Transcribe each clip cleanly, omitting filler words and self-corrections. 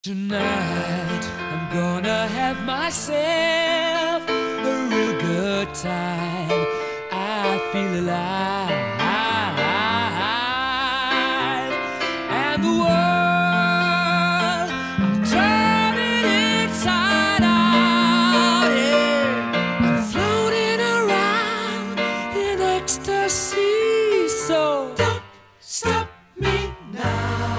Tonight, I'm gonna have myself a real good time. I feel alive, and the world, I'm turning inside out, yeah. I'm floating around in ecstasy, so don't stop me now.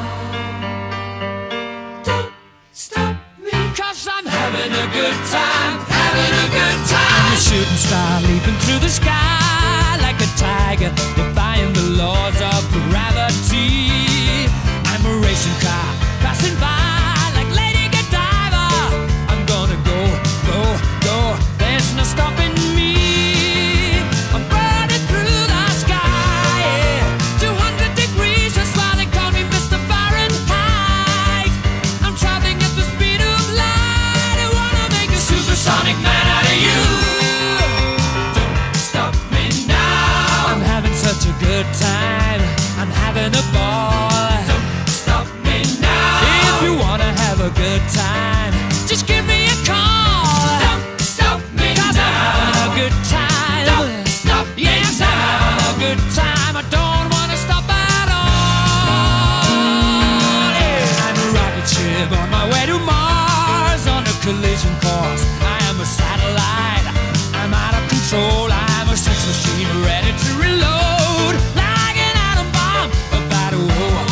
I'm having a good time, having a good time. I'm a shooting star leaping through the sky like a tiger, defying the laws of gravity. I'm a racing car passing by like Lady Godiva. I'm gonna go, go, go. There's no stopping me. I'm burning through the sky, yeah. 200 degrees, that's why they call me Mr. Fahrenheit. I'm traveling at the speed of light. Supersonic man out of you. Don't stop me now. I'm having such a good time. I'm having a ball. Don't stop me now. If you wanna have a good time, just give me a call. Don't stop me now. I'm having a good time. Don't stop me now. Yes, I'm having a good time. I don't wanna stop at all. Yeah. I'm a rocket ship on my way to Mars on a collision course. Satellite, I'm out of control. I'm a sex machine ready to reload, like an atom bomb about to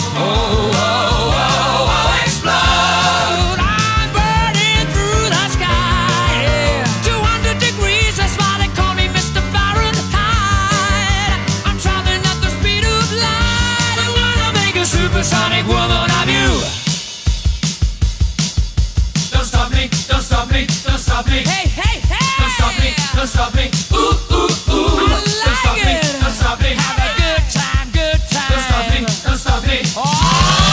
explode. I'm burning through the sky, yeah. 200 degrees, that's why they call me Mr. Fahrenheit. I'm traveling at the speed of light. I wanna make a supersonic woman of you. Don't stop me, don't stop me, don't stop me. Hey, hey, hey! Don't stop me, don't stop me. Ooh, ooh, ooh. I like don't stop me, don't stop me. Have a good time, good time. Don't stop me, don't stop me. Oh!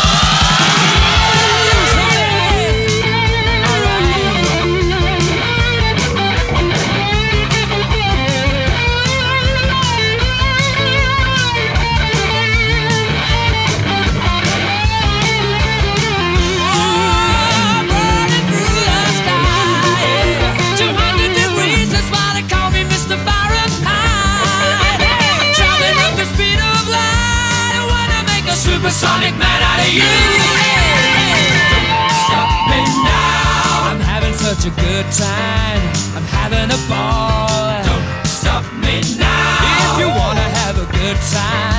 Supersonic man out of you. Don't stop me now. I'm having such a good time. I'm having a ball. Don't stop me now. If you wanna have a good time,